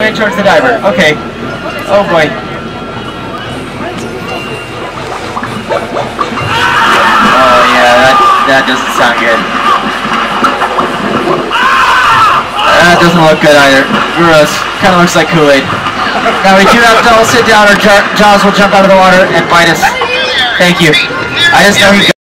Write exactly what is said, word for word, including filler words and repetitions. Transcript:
Towards the diver. Okay. Oh boy. Oh yeah, that that doesn't sound good. That doesn't look good either. Gross. Kind of looks like Kool-Aid. Now we do have to all sit down or jaws will jump out of the water and bite us. Thank you. I just know he